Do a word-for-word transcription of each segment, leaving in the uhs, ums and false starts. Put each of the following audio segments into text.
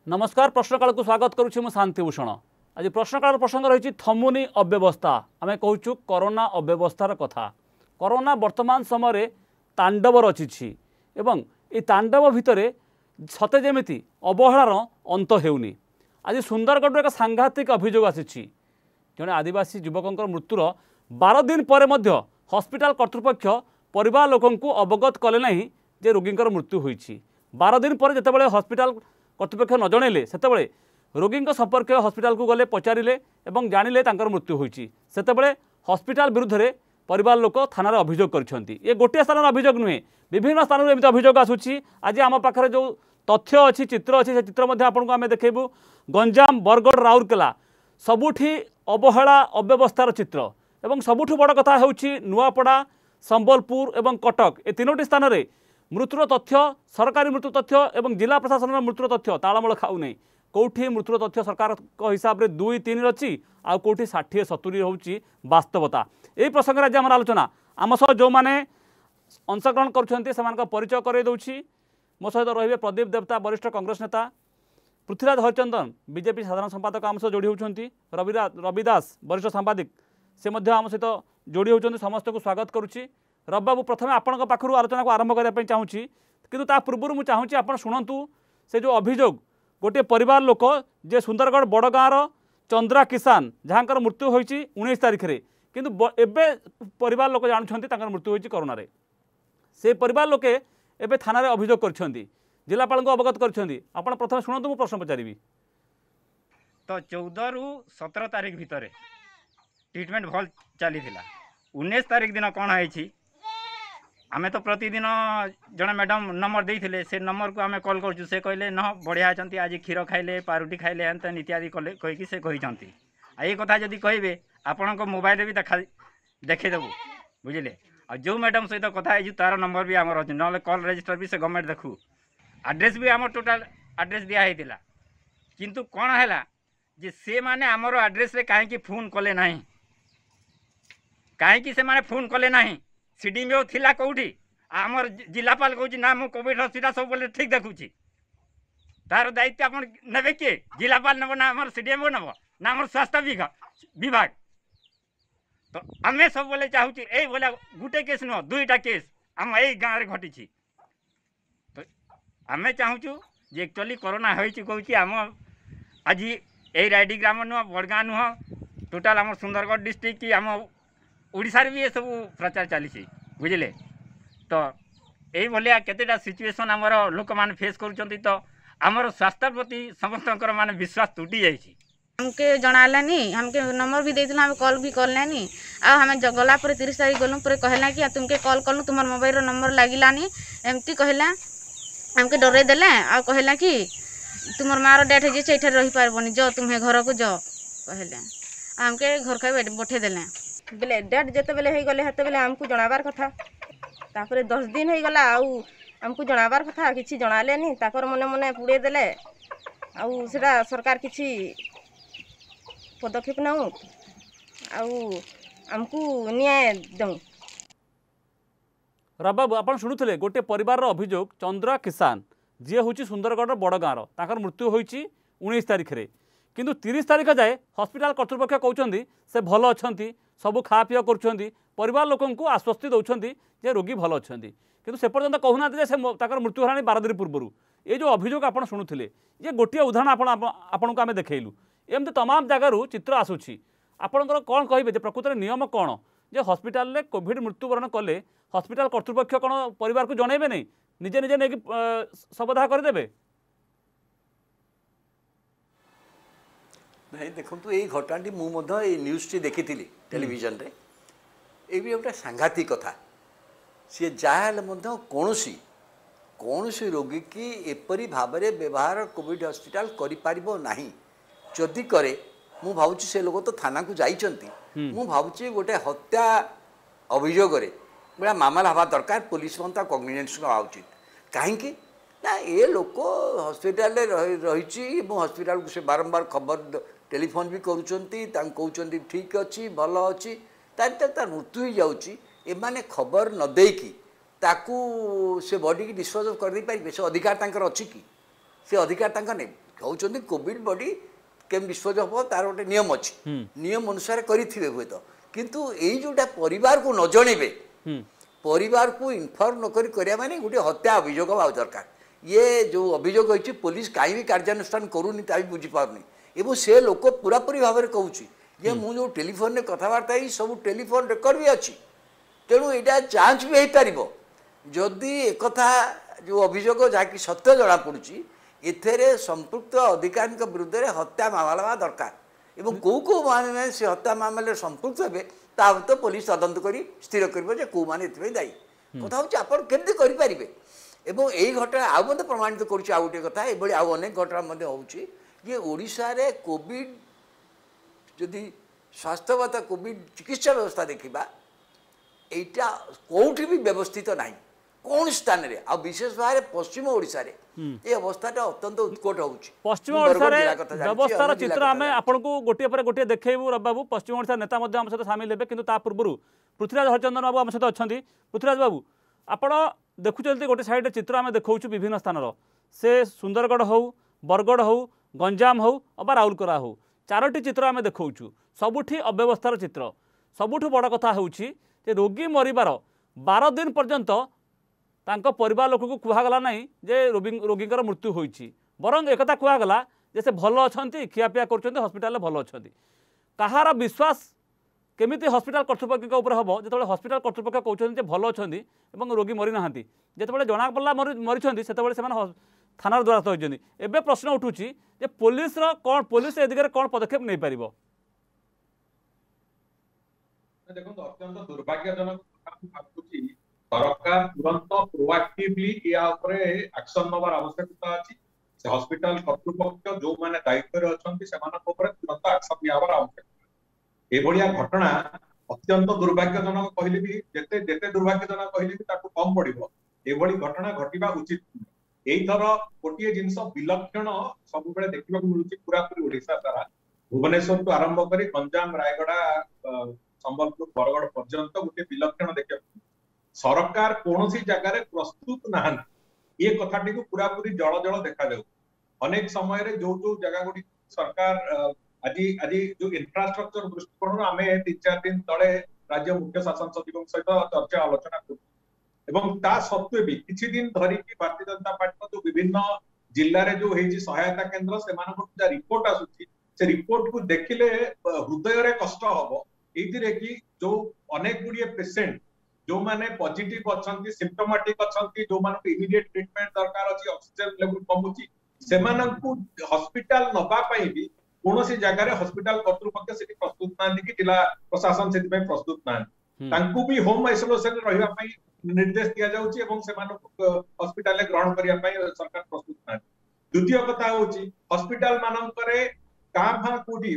नमस्कार प्रश्नकाल को स्वागत करुच्ची मु शांतिभूषण। आज प्रश्नकाल प्रसंग रही थमुनी अव्यवस्था। आम कहूँ कोरोना अव्यवस्थार कथा। कोरोना वर्तमान समय तांडव रचिछि एवं ये तांडव भितर सते जेमिति अवहेलार अंत हेउनी। आज सुंदरगढ़ एक सांघातिक अभियोग आसी जड़े आदिवासी युवक मृत्युर बार दिन पर हॉस्पिटल कर्तृपक्ष परिवार लोकंकु अवगत कले नहीं जे रोगींकर मृत्यु होईछि। बार दिन पर जितेबाला हॉस्पिटल कर्तृपक्ष न जनइले सेतेबेले रोगी संपर्क हॉस्पिटल को गले पचारे और जानिले तांकर मृत्यु होईछि। सेतेबेले हॉस्पिटल विरुद्ध रे परिवार लोक थाना अभियोग करछन्ति। ये गोटे स्थान अभियोग नुहे, विभिन्न स्थान एमती अभियोग आसुछि। आज आम पाखरे जो तथ्य अच्छी चित्र अच्छी से चित्र मध्य आपको आम देखू। गंजाम बरगढ़ राउरकेला सबुठी अवहेला अव्यवस्थार चित्र एवं सबुठु बड़ कथा होउछि नुआपड़ा संबलपुर एवं कटक ए तीनोटी स्थान में मृत्युर तथ्य सरकारी मृत्यु तथ्य एवं जिला प्रशासन मृत्युर तथ्य तालमेल खाऊ नहीं। कौटी मृत्युर तथ्य सरकार हिसाब से दुई तीन अच्छी आउ कौटी षाठी सतुरी होउछि वास्तवता। यही प्रसंग आज आम आलोचना आम सह जो मैंने अंशग्रहण कर परिचय कर दूसरी। मो सहित रही प्रदीप देवता वरिष्ठ कांग्रेस नेता, पृथ्वीराज हरिचंदन बीजेपी साधारण संपादक आम सह जोड़ी होती, रविराज रविदास वरिष्ठ सांबादिक से आम सहित जोड़ी होती। समस्त को स्वागत करुच्ची। रवि बाबू प्रथम आपण पाखु आलोचना को आरंभ करने चाहूँगी किंतु ता पूर्व मुझे चाहूँगी आप शुणु से जो अभियोग गोटे परिवार लोक जे सुंदरगढ़ बड़ गाँव चंद्रा किसान जहाँकर मृत्यु होती उन्नीस तारीख में किंतु एबे परिवार लोक जानते मृत्यु होती कोरोना रे। से परिवार लोके एबे थाना रे अभियोग करछन्ती, जिलापाल को अवगत करछन्ती। आपण प्रथम शुणु प्रश्न पचारि। तो चौदह रु सतर तारीख भितर ट्रिटमेंट भल चली उन्नीस तारीख दिन कौन है आमे तो प्रतिदिन जड़े मैडम नंबर देते से नंबर को आमे कॉल करछु। से कहले न बढ़िया अच्छा आज क्षीर खाइले पारुटी खाइले एन इत्यादि कले कहीकि से कही ये कथा जदि कहे आपण को मोबाइल भी देखा देखेदेबू बुझे। और जो मैडम सहित कथा है तार नंबर भी आमर अच्छे ना कॉल रजिस्टर भी से गवर्नमेंट देखू एड्रेस भी आम टोटाल एड्रेस दिखाई किंतु कौन है जे से माने आमर एड्रेस रे कहीं फोन कले ना कहीं से माने फोन कले ना सीडीएमओ थिला कौटी आमर जिलापाल कहूँ ना मु कोविड हॉस्पिटल सब बोले ठीक देखुची तार दायित्व आप ने किए जिलापाल नब ना आम सीडीएमओ नब ना आम स्वास्थ्य विभाग। तो आम सब बोले चाहूँ ये बोले गोटे केस नुह दुईटा केस आम यही गाँव में घटी। तो आम चाहूँ जे एक्चुअली कोरोना होती आम आज यही रायडी ग्राम नुह बड़गाँ नुह टोटाल आम सुंदरगढ़ डिस्ट्रिक्ट की आम ओडिशा रे भी ये सब प्रचार चली बुझे। तो यही भाया केतेटा सिचुएसन आमर लोक मैंने फेस कर तो आमर स्वास्थ्य प्रति समस्त मान विश्वास टूटी जाइए। हमके जनालानी हमके नंबर भी देते हम कॉल भी करलानी आम गला पर तीस तारीख गलु पर कहला कि तुमके कॉल कलु तुम मोबाइल नंबर लगिलानी एमती कहला हमके डरे देले आ कहला कि तुम मार डेट है जे रही पारबनी जो तुम्हें घर को जो कहले हमके घर का बैठे देले बेले डेट जिते बेले हो गले हेते बेले हमको जनाबार कथा तापर दस दिन हो गला आउ हमको जनाबार कथा किसी जनालेनी ताकर मने मने पुड़े देले आउ सेटा सरकार किसी पदक्षेप नौ आउ हमको न्याय दऊ। रबाबू आप शुणुले गोटे परिवार अभियोग चंद्रा किसान जी हूँ सुंदरगढ़ बड़ गाँव ताकर मृत्यु होती उन्नीस तारीख में किंतु तीस तारीख जाए हॉस्पिटल कर्तृपक्ष कहते से भल अच्छा सबू खा पीया कर परिवार लोकं को आश्वस्ति दौरान जे रोगी भल अच्छा किंतु से पर्यंत कहूना से मृत्यु है बार दिन पूर्व। ये जो अभियोग आप शुणुले ये गोटे उदाहरण आपण को आम देखलु एमती तमाम जगार चित्र आसूसी। आपंकर कौन कहे प्रकृत में नियम कौन जे हॉस्पिटल रे कोविड मृत्युवरण कले हॉस्पिटल कर्तृपक्ष कौन परिवार को जनइबे नहीं निजे निजे नहीं शवदाह करदे? नहीं देखो ये घटना मुझे न्यूज टी देखी टेलीविजन रे ये भी गोटे सांघातिक कथा सी जहाँ कौन कौन रोगी की एपरी भाव में व्यवहार कोविड हॉस्पिटल करें जदि करे मु भावुची से लोग तो थाना को जाइछंती मु भावुची गोटे हत्या अभियोग बड़ा मामला हवा दरकार पुलिस मन कॉग्निजेंस उचित कहीं ना ये लोक हॉस्पिटल रही हॉस्पिटल को से बारंबार खबर टेलीफोन भी करुँच ठीक अच्छी भल अच्छी तार मृत्यु हो जाऊँगी एमाने खबर न देकी ताकू से बॉडी की डिस्पोज कर दे पारे से अधिकार तांकर अच्छी कि से अधिकार तांकर नहीं कहते कोविड बॉडी केम विश्वज हम तार गोटे नियम अच्छी नियम अनुसार करेंगे हुए तो किंतु यही जोटा परिवार को न जनइबे परिवार को इनफर्म नक माने गोटे हत्या अभियोग आ दरकार ये जो अभियोग होती पुलिस कहीं भी कार्यानुष्ठान करूनी ता भी बुझीपारनी एवं से लोक पूरापूरी भाव में कहूँ ये मुझे जो टेलीफोन में कथबार्ता ही सब टेलीफोन रेकर्ड भी अच्छी तेणु यहाँ जांच भी हो पार जदि एक जो अभियोग जहाँकि सत्य जना पड़ी एथे संपृक्त अधिकारी विरुद्ध में हत्या मामला दरकार एवं कौ कौ मैंने से हत्या मामले संपृक्त हे ता तो पुलिस तदंत कर स्थिर कर कौ मैंने दायी कथा हूँ आप केमती करेंगे एवं यही घटना आउ मत प्रमाणित करुच्ची आउ गोटे कथा ये आउ अनेक घटना होची ये ओडिशा रे कोविड जदि स्वास्थ्यगत कोविड चिकित्सा व्यवस्था देखा यहाँ कौटी भी व्यवस्थित ना कौन स्थान रे आ विशेष भाव में पश्चिम ओडिशा रे ये अवस्था अत्यंत उत्कट होउची पश्चिम ओडिशा रे व्यवस्थार चित्र आम आपको गोटे पर गोटे देखैबू रवि बाबू पश्चिम ओडिशा नेता मध्य आम सहित सामिल हेबे किंतु ता पूर्व पृथ्वीराज हरिचंदन बाबू आम सहित अच्छा पृथ्वीराज बाबू आपण देखुं गोटे साइड चित्र आम देखा विभिन्न स्थान से सुंदरगढ़ हो बरगढ़ हो गंजाम हो अबा राउरकेला हो चारोटी चित्र आम देखा सबुठी अव्यवस्थार चित्र सबुठ बड़ कथा होउची जे रोगी मरिबार बारह दिन पर्यंत तांको परिवार लोक को कहगला ना जे रोगी रोगीकर मृत्यु होइछि बरंग एकता कहगला जे से भल अच्छा खियापिया कर हस्पिटाल भल अच्छा कहार विश्वास केमिति हस्पिटाल कर्तृपक्ष उपर हम जो हस्पिटाल कर्तृपक्ष कहते भल अच्छा रोगी मरी ना जिते जना पड़ा मरी से थाना द्वारस्थ होती एवं प्रश्न उठूँ जे पुलिस कौन पुलिस ए दिगरे कौन पदक्षेप नहीं पार देखो अत्यंत दुर्भाग्यजनक सरकार तुरंत प्रोएक्टिवली या एक्शन नबार आवश्यकता अच्छी से हॉस्पिटल कर्तृपक्ष जो माने दायित्व रे अछंती सेमानक ऊपर तुरंत एक्शन नियाबार आवश्यकता ए भलिया घटना अत्यंत दुर्भाग्यजनक कहले भी जेते जेते दुर्भाग्यजनक कहले भी ताकू कम पड़िबो ए भली घटना घटिबा उचित एई थर कोटिए जिंस विलक्षण सब बेले देखिबा मिलुची पूरा पूरी ओडिशा सारा भुवनेश्वर तो आरंभ करी गंजाम रायगड़ा संबलपुर बरगढ़ पर्यंत गोटे विलक्षण देखिबा सरकार कौन सी जगह प्रस्तुत ना ये कथाटी को पूरा पूरी जल जल देखा जाऊ अनेक समय रे जो जो जगह गुडी सरकार आज आज जो इंफ्रास्ट्रक्चर दृष्टिकोण आम तीन चार दिन तले राज्य मुख्य शासन सचिव सहित चर्चा आलोचना कर सत्वे भी किसी दिन धरिकी भारतीय जनता पार्टी जो विभिन्न जिले में जो है सहायता केन्द्र से रिपोर्ट आसूची से रिपोर्ट को देखिले हृदय रे कष्ट हम ये कि जो अनेक गुड़िए पेसेंट जो माने पॉजिटिव अच्छी सिम्पटोमेटिक अच्छी जो मानक इमिडिएट ट्रीटमेंट दरकार अच्छी ऑक्सीजन लेवल कमुची से हॉस्पिटल नबा भी कौन सी जगह हॉस्पिटल कर्तृपक्ष से प्रस्तुत ना कि जिला प्रशासन से प्रस्तुत ना भी होम आइसोलेशन रहा निर्देश दि जाउची एवं से हॉस्पिटल ग्रहण करने सरकार प्रस्तुत ना द्वितीय कथा होची हॉस्पिटल मानकरे का भा कोडी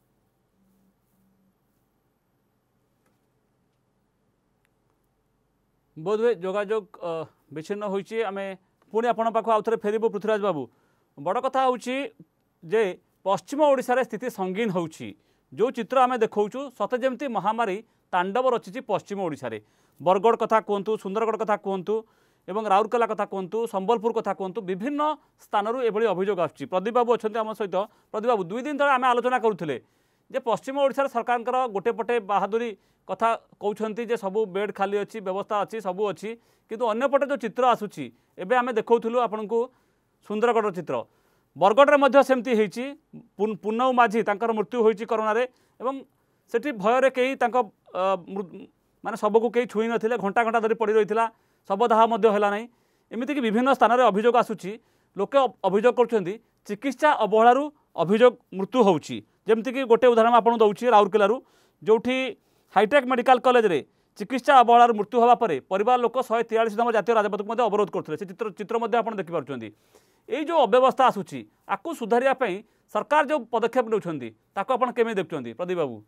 बोधवे जोगाजोग विच्छिन्न होइछि आमे पुणी आपण पाख आउ थे फेरबू पृथ्वीराज बाबू बड़ कथा होछि जे पश्चिम ओडिशा रे स्थिति संगीन होछि जो चित्र आमे देखौछु सते जेमती महामारी तांडव रचिछि पश्चिम ओडिशा रे बरगढ़ कथा कहतु सुंदरगढ़ कथा कहतु एवं राउरकेला कथा कहतु संबलपुर कथा कहतु विभिन्न स्थानरू एभली अभियोग आछि प्रदीप बाबू अछन्ति आम सहित प्रदीप बाबू दुई दिन तले आमे आलोचना करुथिले जे पश्चिम ओडिशा सरकार गोटे पटे बहादुरी कथा कहते जे सबू बेड खाली अच्छी व्यवस्था अच्छी सबू अच्छी किंतु अन्यपटे जो चित्र आसूची एबे आमे देखौथुलु आपनकु सुंदरगढ़ चित्र बरगढ़ में सेमती होइछि पुन्नव माझी तांकर मृत्यु होइछि कोरोना रे एवं सेठी भय कई माने सबको कई छुई नथिले घंटा घंटा धरी पड़ी रही शवदाह है एमती कि विभिन्न स्थान में अभियोग आसूची लोके अभियोग कर चिकित्सा अवहेलू अभियोग मृत्यु होउछि जेमती कि गोटे उदाहरण आपन दउछि राउरकेलारू जोठी हाईटेक मेडिकल कॉलेज रे चिकित्सा अवहेलार मृत्यु होगा पर परिवार लोक शहे तेयालीस नंबर जातीय राजपथ को अवरोध करते से चित्र चित्र आप देखिपुं यही जो अव्यवस्था आसूची आपको सुधारिया सरकार जो पदक्षेप नौछंती ताको आपण केमे देखुछंती प्रदीप बाबू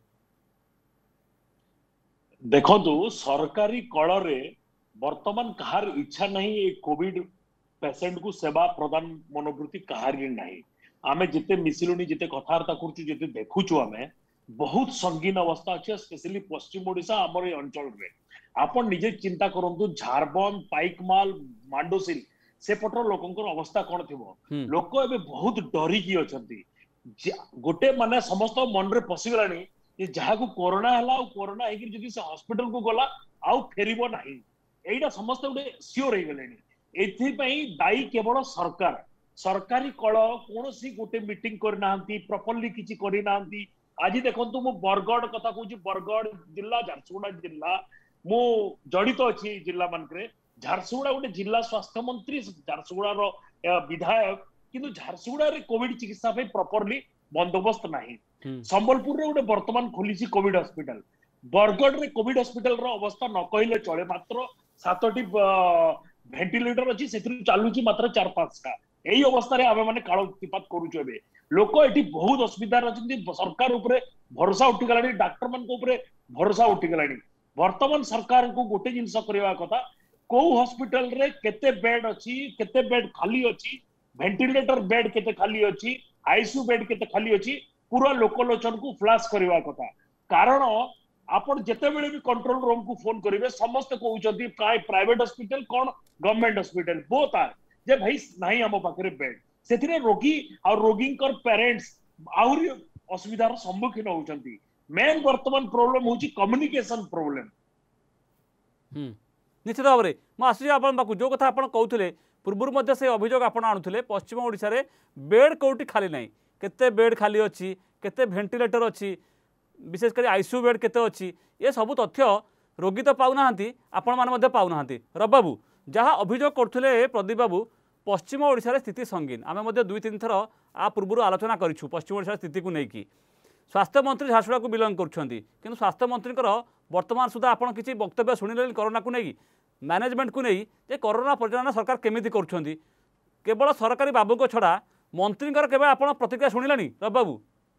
देखो सरकारी कल रे वर्तमान कहार इच्छा नहीं ये कोविड पेशेंट को सेवा प्रदान मनोवृत्ति कहार नहीं आमे जिते मिसिलुनी जिते कथावार्ता करूछु जिते देखुछु आमे बहुत संगीन अवस्था अच्छे स्पेशली पश्चिम ओडिशा आमर अंचल रे आपण निजे चिंता करंतु झारबंद पाइकमाल मांडोसिल सेपटर लोकंकर अवस्था कौन थी लोक ए बहुत डरिकी अच्छी गोटे माने समस्त मन रे पशिगलानी जे जहाँ को कोरोना हला और कोरोना है कि से हॉस्पिटल को गला आउ फेरिबो नाही एटा समस्त गोटे सियोर हो गलेनी एथि पई दायी केवल सरकार सरकारी कल कौन गोटे मीटिंग करना प्रॉपर्ली किसी करना आज देखो मु बरगढ़ कथा कहूँ बरगढ़ जिला झारसुगुड़ा जिला मु जड़ित अच्छी जिला मानक झारसुगुड़ा गोटे जिला स्वास्थ्य मंत्री झारसुगुड़ार विधायक किंतु झारसुगुड़ा कोविड चिकित्सा प्रॉपर्ली बंदोबस्त नहीं संबलपुर रे गोटे वर्तमान खोली कोविड हॉस्पिटल बरगढ़ रे कोविड हॉस्पिटल रो अवस्था न कहले चले मात्र सातटी वेंटिलेटर अच्छी से चलुची मात्र चार पांचटा यही अवस्था रे आमे माने कालोतिपात करूछु एबे लोक एठी बहुत असुविधा रचंती सरकार ऊपर भरोसा उठी गलानी डॉक्टर मन को ऊपर भरोसा उठी गलानी वर्तमान सरकार को गोटे जिंस करबा कथा को हॉस्पिटल रे केते बेड अछि केते बेड खाली अछि वेंटिलेटर बेड केते खाली अछि आईसीयू बेड केते खाली अछि पूरा लोकलोचन को फ्लैश करबा कथा कारण आपण जेते बेले भी कंट्रोल रूम को फोन करिवे समस्त कहउचंती काय प्राइवेट हॉस्पिटल कोन गवर्नमेंट हॉस्पिटल बोथ आर जे भाई नहीं हम पाखरे बेड से रोगी और रोगी पेरेंट्स आहरी असुविधार सम्मुखीन होउचंती मेन वर्तमान प्रॉब्लम होची कम्युनिकेशन प्रॉब्लम निश्चित भाव में मुझे आसूँ आप जो कथा आप कहते पूर्व से अभियोग आप आणुले पश्चिम ओडिशा रे बेड कौटी खाली ना केते बेड खाली अच्छी केते वेंटिलेटर अच्छी विशेषकर आईसीयू बेड केते अच्छी ये सब तथ्य रोगी तो पाऊना आपण मैंने पाऊना रब बाबू जहाँ अभियोग करते प्रदीप बाबू पश्चिम ओडिशा स्थिति संगीन आम दुई तीन थर आ पूर्व आलोचना करूँ पश्चिम ओडिशा स्थिति को लेकिन स्वास्थ्य मंत्री झारसुगुड़ा को बिलंग कर स्वास्थ्य मंत्री वर्तमान सुधा आप किसी वक्तव्य शुणिले कोरोना को लेकिन मैनेजमेंट को नहीं जे कोरोना परिचालना सरकार केमिति करुछंती केवल सरकारी बाबू को छड़ा मंत्री केवल आप प्रतिक्रिया शुणिलानी रब बाबू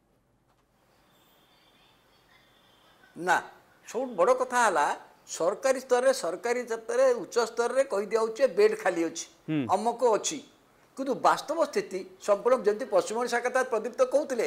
ना सब बड़ कथा है सरकारी स्तर सरकारी स्तर उच्च स्तर में कही दिया बेड खाली अच्छी अमक अच्छी किंतु वास्तव स्थिति संपूर्ण जमी पश्चिम ओडिशा कथा प्रदीप तो कहते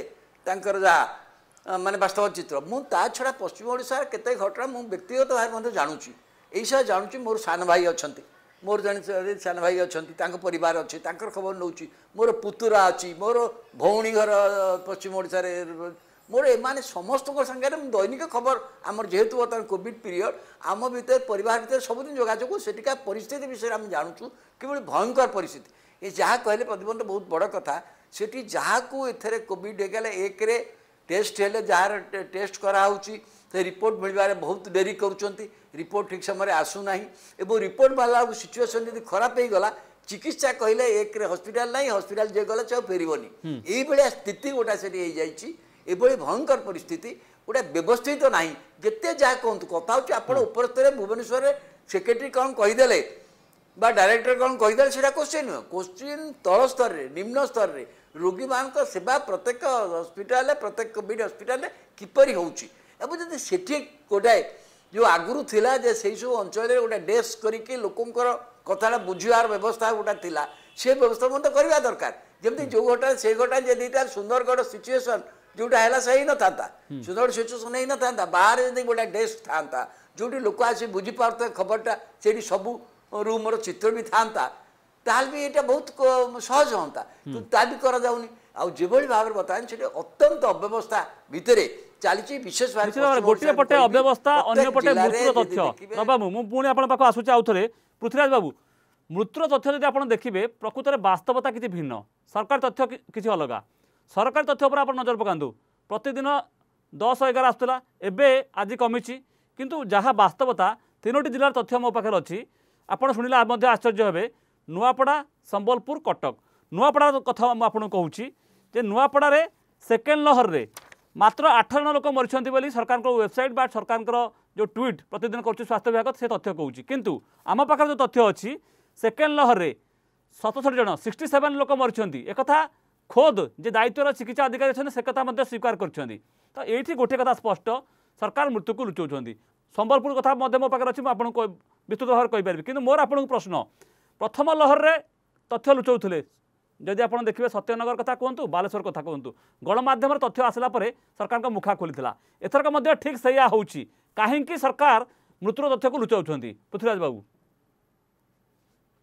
जहाँ माने वास्तव चित्र मुझा छड़ा पश्चिम ओडिशा केते घटना मु व्यक्तिगत भाव जानुची ऐसा जानुची मोर सान भाई अच्छा मोर जन सान भाई अच्छा परिवार अच्छे खबर नौ मोर पुतुरा अच्छी मोर भौणी घर पश्चिम ओडिशा मोर एमाने समस्त संगे दैनिक खबर आमर जेहेतु बर्तमान कोविड पीरियड आम भर परिवार भर सबुदिन जोगाजोग सेठिका परिस्थिति विषय आम जानूँ कि भयंकर परिस्थिति ये जहाँ कहले प्रतिबंध बहुत बड़ कथा सेठी जहाँ को एथरे कोविड होगले एक रे टेस्ट हेले जार टेस्ट कराऊँगी से रिपोर्ट मिलबारे बहुत डेरी करुँच रिपोर्ट ठीक समय आसूना एवं रिपोर्ट बाला सिचुएसन जब खराब हो गला चिकित्सा कहले एक रे हॉस्पिटल नहीं हॉस्पिटल जे गला से फेरबनी यही भाया स्थिति गोटा से एभली भयंकर परिस्थिति गोटे व्यवस्थित तो नहीं जिते जहाँ कहतु कथा हूँ आप उपर स्तर भुवनेश्वर सेक्रेटरी कौन कहीदे बा डायरेक्टर कौन कहीदे से क्वेश्चन नुह क्वेश्चन तल स्तर में निम्न स्तर में रोगी मान सेवा प्रत्येक हॉस्पिटल प्रत्येक कोविड हॉस्पिटल किपरि होउची एवं जब से गोटाए जो आगुरी थिला जे से सब अंचल गोटे डेस्क करके लोकंर कथा बुझार व्यवस्था गोटा थिला से व्यवस्था मतलब करवा दरकार जमी जो घटा से घटा जदीटा सुंदरगढ़ सिचुएसन जोटा है सही न था सुंदर सिचुएसन ही न था बाहर जब गोटे डेस्क था जो लोक आसी बुझी पार्थे खबरटा से सब रूम चित्र भी था ताल भी ये बहुत सहज हाँ तो ता भी करा जाउनी आउ जेभली भाव बर्तमान से अत्यंत अव्यवस्था भितर चली विशेष भाव गोटे पटे अव्यवस्था अन्य पटे मृत्युर तथ्य बाबू मुझे पुणी आप पाख आसूँ आउ थे पृथ्वीराज बाबू मृत्युर तथ्य जब आप देखिए प्रकृत में वास्तवता किसी भिन्न सरकार तथ्य किसी अलग सरकारी तथ्य पर आप नजर पकातु प्रतिदिन दस एगार आसूला एवं आज कमी किंतु जहाँ वास्तवता तीनोटी जिलार तथ्य मो पाखे अच्छी आपड़ शुणिले आश्चर्य हे नुआपड़ा संबलपुर कटक नुआपड़ा कथा आपको कहूँ जे नुआपड़ा सेकेंड लहर रे मात्र आठ जन लोक मरीछंती बोली सरकार वेबसाइट बा सरकार जो ट्वीट प्रतिदिन कर स्वास्थ्य विभाग से तथ्य कहूँ किंतु आम पाखे जो तथ्य अच्छी सेकेंड लहर रे सतसठ जन सिक्सटी सेवेन लोक मरीछंती एक खोद जे दायित्वर चिकित्सा अधिकारी अच्छे से कथा स्वीकार कर तो ये गोटे कथा स्पष्ट सरकार मृत्यु को लुचाऊँ संबलपुर कथा मो पाखे अच्छी आपको विस्तृत भाव कहीपरि कि मोर आपको प्रश्न प्रथम लहर रे तथ्य लुचाऊले जदि आप देखिए सत्यनगर कथा कहतु बालेश्वर कथा कहतु गणमाध्यम तथ्य आसला सरकार का मुखा खोली एथरक ठीक सैया हो कहीं सरकार मृत्युर तथ्य को लुचाऊँ पृथ्वीराज बाबू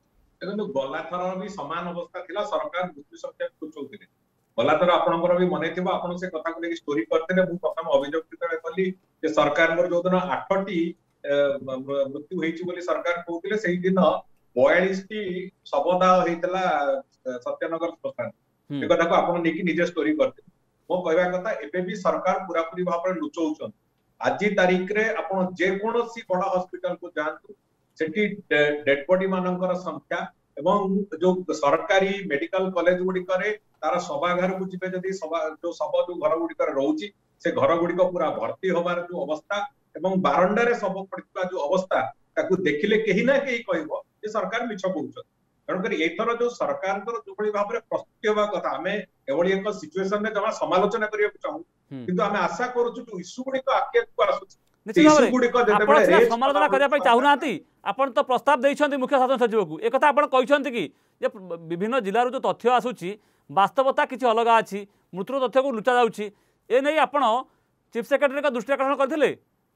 देखो गला थर भी समान अवस्था थिला सरकार मृत्यु संख्या लुचौथिले गला थर आपनकर भी मने थिबो आपन से कथा को लेके स्टोरी करथिले मु प्रथम अभियोग कितले कली जे सरकार मोर जो दिन आठटी मृत्यु हेछि बोली सरकार कहउथिले सेही दिन बयालीस टी शवदाह हेतला सत्यनगर श्मशान ए कथा को आपन नेकी निजे स्टोरी करथिले मो कहबा कथा एबे भी सरकार पूरा पूरी भाव रे लुचौछन आज तारीख रे आपन जे कोनोसी बड़ा हॉस्पिटल को जानतु सेठी डेड बॉडी मानकर संख्या एवं जो सरकारी मेडिकल कॉलेज गुडी करे तार सभागार को जिबे जदी सभा जो सब जो घर गुडी करे रहउची से घर गुडी को पूरा भर्ती होबार जो अवस्था एवं बारंडा रे सब पड़ितबा जो अवस्था ताकू देखिले केही ना केही कहबो जे सरकार मिछ कहउछ कारण कर एथर जो सरकार कर जो बड़ी भाबरे प्रस्तुति होबा कथा हमें एवली एक सिचुएशन रे जमा समालोचना करिया चाहू किंतु हमें आशा करू छु इशू गुडी को आके को आसुछ समालोचना करने चाहूना आपन तो प्रस्ताव देइछन्ति मुख्य शासन सचिव को एक आपन कहछन्ति कि जे विभिन्न जिल्ला जो तथ्य आसुची वास्तवता किछि अलग अछि मृत्यु तथ्य को लुचा जाउछि ए नै आपन चीफ सेक्रेटरी का दृष्टि आकर्षण करथिले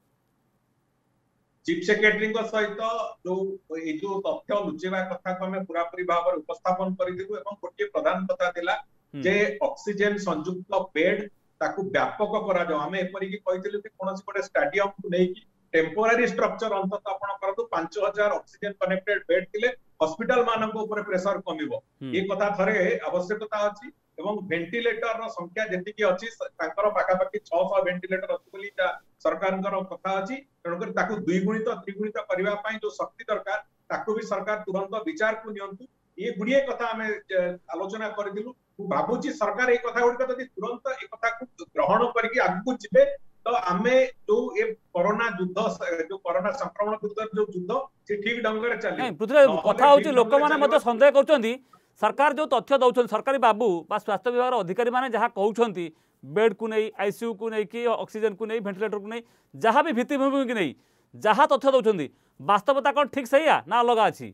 चीफ सेक्रेटरी को सहित जो ए जो तथ्य लुचेबा कथा को हमें पूरा पूरी भाव उपस्थापन करिदिबु एवं गोटे प्रधान कथा दिला जे ऑक्सीजन संयुक्त बेड ताकू व्यापक करा जाओ हमें एपरी की कहिथिलु कि कोनोसी गोटे स्टेडियम को नै कि टेम्पोरारी स्ट्रक्चर अंतत आपण करतु पांच हजार ऑक्सीजन कनेक्टेड बेड थिले हॉस्पिटल मानक ऊपर प्रेशर कमिबो ये कथा थरे आवश्यकता अछि एवं वेंटिलेटर रो संख्या जेति की अछि तांकर पाका पाकी छह सौ वेंटिलेटर अछि बोली सरकारनकर कथा अछि तणकर ताकू द्विगुणित त्रिगुणित करबा पई जो शक्ति दरकार ताकू भी सरकार तुरंत विचार को नियंतु ये गुड़िए कथा हमें आलोचना करदिलु भाबुची सरकार एक कथा गुड़िक जदि तुरंत एक कथा को ग्रहण करके आगु जिबे तो आमे जो ए कोरोना युद्ध जो कोरोना संक्रमण विरुद्ध जो युद्ध से ठीक ढंग रे चले नहीं पृथ्वी कथा होची लोक माने मते संदेह करचंती सरकार जो तथ्य दउछन सरकारी बाबू बा स्वास्थ्य विभाग अधिकारी माने जहा कहउछंती बेड को नहीं आईसीयू को नहीं कि ऑक्सीजन को नहीं वेंटिलेटर को नहीं जहा भी भित्तिभूमि को नहीं जहा तथ्य दउछंती वास्तवता कोन ठीक सही आ ना अलग अछि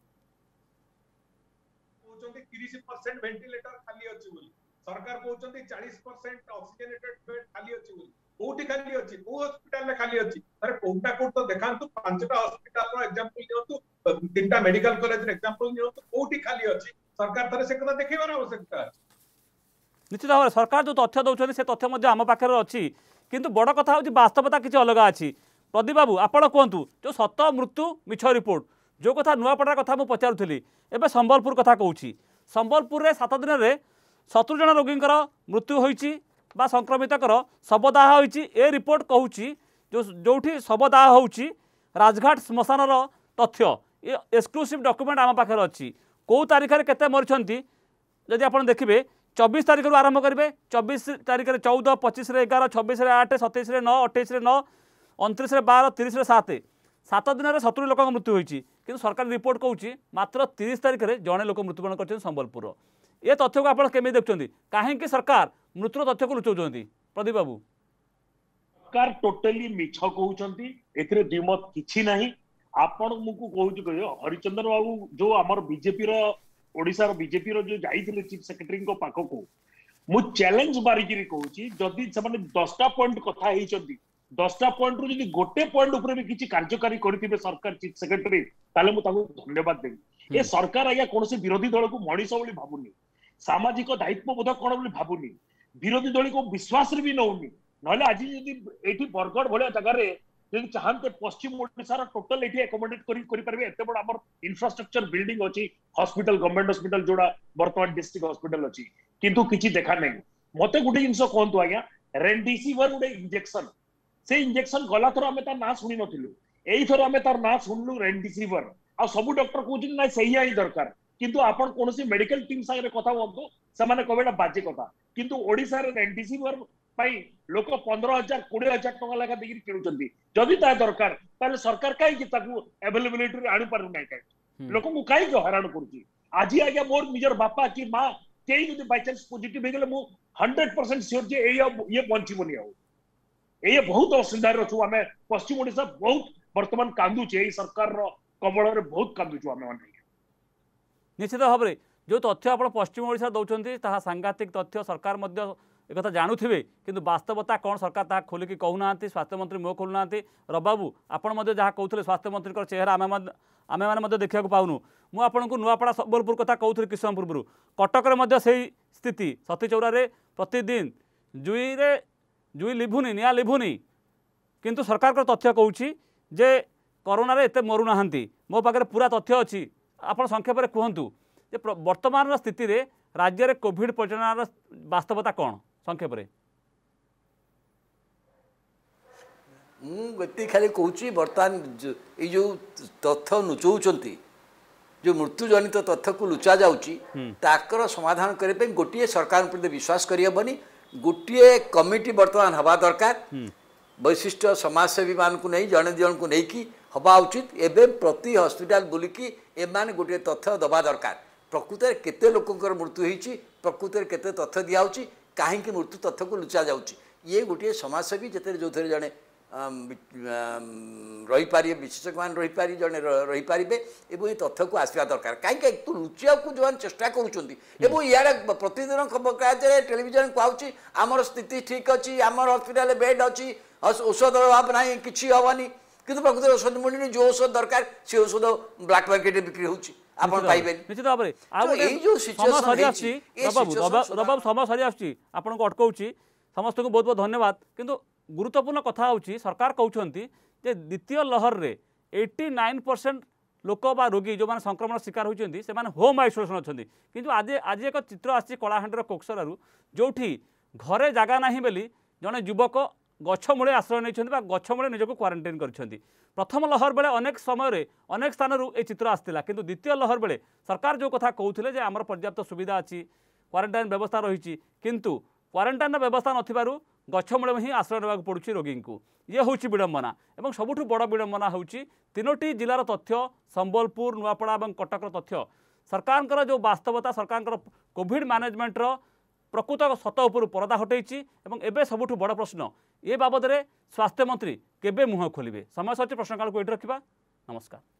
तीस परसेंट वेंटिलेटर खाली अछि बोली सरकार कहउछंती चालीस परसेंट ऑक्सीजनेटेड बेड खाली अछि बोली कोठी खाली अछि को हॉस्पिटल में खाली अछि अरे कोठा कोठ तो देखांतु पांचटा हॉस्पिटल रो एग्जांपल नियंतु तीनटा मेडिकल कॉलेज रो एग्जांपल नियंतु कोठी खाली अछि सरकार तरे से कथा देखैबार आवश्यकता अछि निश्चित भाव सरकार जो तथ्य दउछन से तथ्य मध्ये आम पाखरे अछि किंतु बड़ कथा होछि वास्तवता किछि अलग अछि प्रदीप बाबू आपण कहंतु जो सत मृत्यु मिछ रिपोर्ट जो कथा नुआपड़ा कथा मु पचारुथली एबे संबलपुर कथा कहूछि संबलपुर रे सात दिन रे सत्तर जन रोगींकर मृत्यु होइछि बा संक्रमितकर शवदाह होइछि ए रिपोर्ट कहूछि जो जोठी शवदाह होउछि राजघाट श्मशान रो तथ्य ए एक्सक्लूसिव डॉक्यूमेंट आम पाखरे अछि को तारीख रे केते मरछंती जदि आपण देखिबे चौबीस तारीख रु आरंभ करेंगे चौबीस तारीख रे चौदह पच्चीस रे ग्यारह छब्बीस रे आठ सतैश रे नौ अट्ठाईस रे नौ उनतीस रे बारह तीस रे सात सात दिन में सत्तर लोक मृत्यु होती कि सरकारी रिपोर्ट कहूँ मात्र तीस तारीख में जड़े लोक मृत्युवरण कर संबलपुर ये तथ्य को आप केमी देखते कहीं सरकार मृत्यु तथ्य को लुचाऊँ प्रदीप बाबू सरकार टोटली मिछ कहउछंती एथिरे दिमत किछि नाही आपण मुकु कहउछु कहियो हरिचंद्र बाबू जो हमर बीजेपी रो ओडिसा रो बीजेपी रो जो जाईथिले चीफ सेक्रेटरी को पाखो को मु चैलेंज मारिकिरी कहउछि जदी समान दसटा पॉइंट कथा हेइचंती दसटा पॉइंट रु जदी गोटे पॉइंट ऊपर भी किछि कार्यकारी करथिबे सरकार चीफ सेक्रेटरी ताले मु ताको धन्यवाद देबी ए सरकार आया कोनोसी विरोधी दल को मणिष बोली भाबुनी सामाजिक दायित्वबोध कोन बोली भाबुनी विरोधी दल को विश्वास रे भी नउनी नहले आज जदी एठी बरगढ़ भलिया जगह रे जदी चाहते पश्चिम ओडिसा रो टोटल एठी एकोमोडेट करी करि परबे एते बड हमर इंफ्रास्ट्रक्चर बिल्डिंग अछि हॉस्पिटल गवर्नमेंट हॉस्पिटल जोड़ा वर्तमान डिस्ट्रिक्ट हॉस्पिटल अछि किंतु किछि देखा नै मते गुटे जिंस कोहंतु आज्ञा रेमडेसिविर गुटे इंजेक्शन से इंजेक्शन गला थर हमें तार ना सुनी नथिलु एई थर हमें तार ना सुनलु रेमडेसिविर आ सब डॉक्टर कहउछिन ना सही आई दरकार किंतु आपण कोनोसी मेडिकल टीम सागरे कथा होंतो समाने कबेडा बाजे कथा किंतु ओडिसा रे रेमडेसिविर पाई लोक पंद्रह हजार कोड़े हजार टका लगा देकी किणुचंती जदि ता दरकार ताले सरकार काई कि ताकू अवेलेबिलिटी रे आनी पारु नै काई लोक को काई जो हैरान करूची आज आज्ञा मोर निजर बापा की मां केई जदि बाय चांस पॉजिटिव हे गेले मु हंड्रेड परसेंट श्योर जे ए ये बंचिबोनी आउ ए बहुत असुविधा रछु हमें पश्चिम ओडिसा बहुत वर्तमान कांदू छे सरकार रो कबळ रे बहुत कांदू छु हमें माने निश्चित भाव में जो तथ्य आप पश्चिम ओडिशा दौरान ताहा सांघातिक तथ्य सरकार मध्य एक जानुवे किंतु वास्तवता कौन सरकार ता खोलिकी कहूना स्वास्थ्य मंत्री मुह खोलुना रबाबू आपड़ जहाँ कहते स्वास्थ्य मंत्री चेहरा आम आमे मैंने देखा पाऊनु मु आपन को नुआपड़ा संबलपुर कथा कहूँ किछ समय पूर्व कटक से स्थिति सतीचौरा प्रतिदिन जुई रे जुई लिभुनी निआ लिभुनी किंतु सरकार को तथ्य कहूँ जे कोरोना एत मरुना मो पाखे पूरा तथ्य अच्छी आप संक्षेप में कहतु जे वर्तमान स्थिति रे राज्य में कोविड परिचालन वास्तवता कौन संक्षेप में मुझे खाली कहूँ बर्तमान ये जो तथ्य लुचाऊँच जो मृत्यु जनित तथ्य को लुचा जाकर समाधान करने गोटे सरकार प्रति विश्वास करहबनी गोटे कमिटी बर्तमान हवा दरकार वैशिष्ट समाजसेवी मान को नहीं जड़े जन को लेकिन हवा उचित एवं प्रति हस्पिटाल बुलिकी एम गोटे तथ्य दबा दरकार प्रकृत में केते लोकंर मृत्यु होती प्रकृत में केते तथ्य दिखाई कहीं मृत्यु तथ्य को लुचा जाऊँगी ये गोटे समाजसेवी जिते जो थे जड़े रही पारे विशेषज्ञ मान रही पारे जड़े रही पारे एवं ये तथ्य को आसवा दरकार कहीं तो लुचा को जो चेष्टा करूँ इे प्रतिदिन खबर टेलीविजन कहूँ आमर स्थिति ठीक अच्छी आमर हस्पिटाल बेड अच्छी औषध अभाव ना कि हेनी कि प्रकृत औषध मिलनी जो औषध दरकार से औषध ब्लैक मार्केट बिक्री होची आपण पाइबे निश्चित भाव में समय सरी आसुची आपन को अटकाउची समस्त को बहुत बहुत धन्यवाद किंतु गुरुत्वपूर्ण कथा होची सरकार कहउछंती जे द्वितीय लहर रे नवासी परसेंट लोक बा रोगी जो माने संक्रमण शिकार होचंती से माने होम आइसोलेशन अछंती किंतु आज आज एक चित्र आसी कलाहांडर कोक्सरारू जोठी घरे जागा नाही बेली जने युवक गछ मूले आश्रय नहीं गछ मूले निजक क्वारंटाइन करछंती प्रथम लहर बेले अनेक समय अनेक स्थान ये चित्र आसाला किंतु द्वितीय लहर बेले सरकार जो कथा कहते जे आमर पर्याप्त सुविधा अच्छी क्वारंटाइन व्यवस्था रही किंतु क्वारंटाइन व्यवस्था नथिबारु गछ मूले ही आश्रय नेबाक पड़ुछि रोगी को ये हूँ विडंबना और सबुठ बड़ विडंबना हूँ तीनोटी जिलार तथ्य संबलपुर नुआपड़ा और कटकर तथ्य सरकार जो वास्तवता सरकार कोविड मैनेजमेंटर प्रकृत सत उपर परदा हटैछि एवं एबे सबुठ बड़ प्रश्न ये बाबद में स्वास्थ्य मंत्री केबे मुह खोलिबे समय सच्ची प्रश्नकाल को एठी रखिबा नमस्कार।